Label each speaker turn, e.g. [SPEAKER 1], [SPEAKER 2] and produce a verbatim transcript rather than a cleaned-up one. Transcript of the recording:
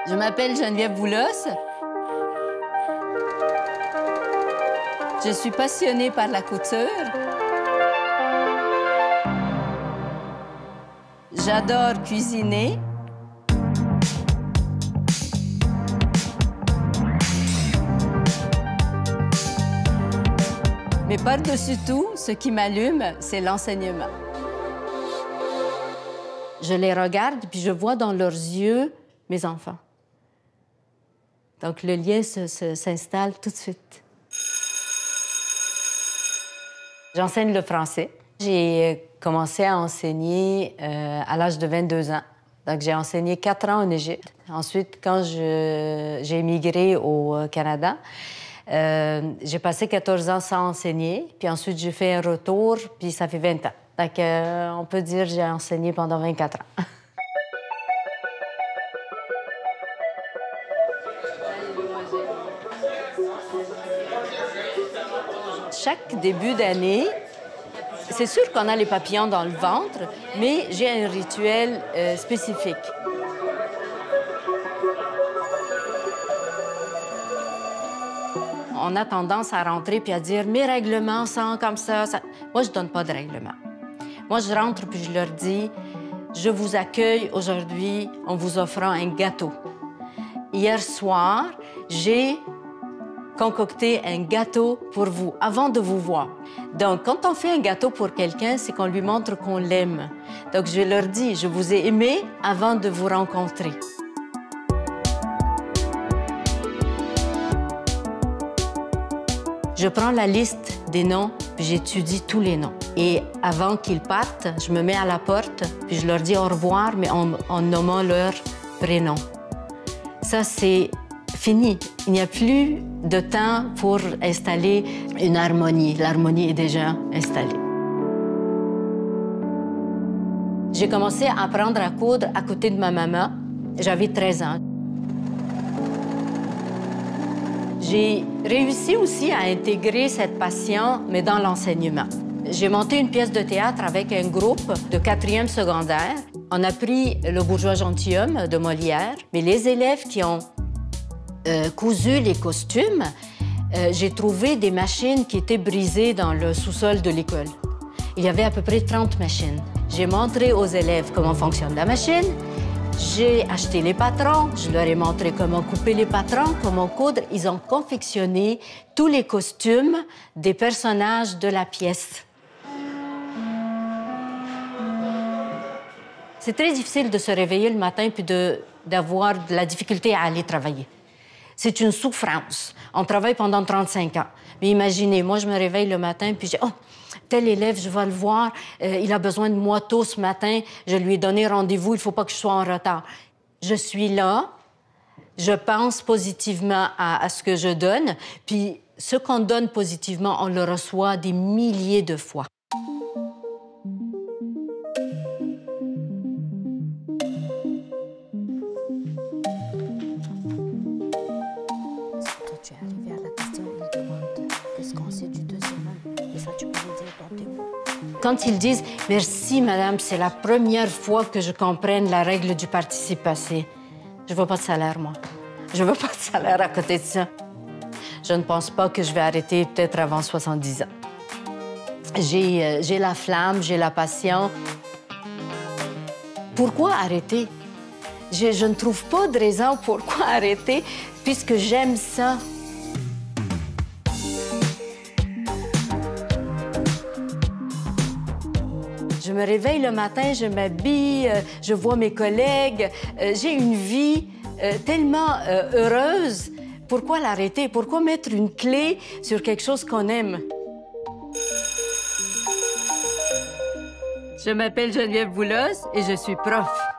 [SPEAKER 1] Je m'appelle Geneviève Boulos. Je suis passionnée par la couture. J'adore cuisiner. Mais par-dessus tout, ce qui m'allume, c'est l'enseignement. Je les regarde, puis je vois dans leurs yeux mes enfants. Donc, le lien s'installe tout de suite. J'enseigne le français. J'ai commencé à enseigner euh, à l'âge de vingt-deux ans. Donc, j'ai enseigné quatre ans en Égypte. Ensuite, quand j'ai émigré au Canada, euh, j'ai passé quatorze ans sans enseigner. Puis ensuite, j'ai fait un retour, puis ça fait vingt ans. Donc, euh, on peut dire que j'ai enseigné pendant vingt-quatre ans. Chaque début d'année, c'est sûr qu'on a les papillons dans le ventre, mais j'ai un rituel euh, spécifique. On a tendance à rentrer puis à dire « mes règlements sont comme ça, ça... ». Moi, je ne donne pas de règlement. Moi, je rentre puis je leur dis « je vous accueille aujourd'hui en vous offrant un gâteau ». Hier soir, j'ai concocter un gâteau pour vous, avant de vous voir. Donc, quand on fait un gâteau pour quelqu'un, c'est qu'on lui montre qu'on l'aime. Donc, je leur dis, je vous ai aimé avant de vous rencontrer. Je prends la liste des noms, puis j'étudie tous les noms. Et avant qu'ils partent, je me mets à la porte, puis je leur dis au revoir, mais en, en nommant leur prénom. Ça, c'est fini. Il n'y a plus de temps pour installer une harmonie. L'harmonie est déjà installée. J'ai commencé à apprendre à coudre à côté de ma maman. J'avais treize ans. J'ai réussi aussi à intégrer cette passion, mais dans l'enseignement. J'ai monté une pièce de théâtre avec un groupe de quatrième secondaire. On a pris Le bourgeois gentilhomme de Molière, mais les élèves qui ont Euh, cousu les costumes, euh, j'ai trouvé des machines qui étaient brisées dans le sous-sol de l'école. Il y avait à peu près trente machines. J'ai montré aux élèves comment fonctionne la machine. J'ai acheté les patrons. Je leur ai montré comment couper les patrons, comment coudre. Ils ont confectionné tous les costumes des personnages de la pièce. C'est très difficile de se réveiller le matin puis d'avoir de, de la difficulté à aller travailler. C'est une souffrance. On travaille pendant trente-cinq ans. Mais imaginez, moi, je me réveille le matin, puis je dis, oh, tel élève, je vais le voir, euh, il a besoin de moi tôt ce matin, je lui ai donné rendez-vous, il ne faut pas que je sois en retard. Je suis là, je pense positivement à, à ce que je donne, puis ce qu'on donne positivement, on le reçoit des milliers de fois. Quand ils disent « Merci, madame, c'est la première fois que je comprenne la règle du participe passé », je ne veux pas de salaire, moi. Je ne veux pas de salaire à côté de ça. Je ne pense pas que je vais arrêter peut-être avant soixante-dix ans. J'ai euh, j'ai la flamme, j'ai la passion. Pourquoi arrêter? Je, je ne trouve pas de raison pourquoi arrêter, puisque j'aime ça. Je me réveille le matin, je m'habille, euh, je vois mes collègues. Euh, j'ai une vie euh, tellement euh, heureuse. Pourquoi l'arrêter? Pourquoi mettre une clé sur quelque chose qu'on aime? Je m'appelle Geneviève Boulos et je suis prof.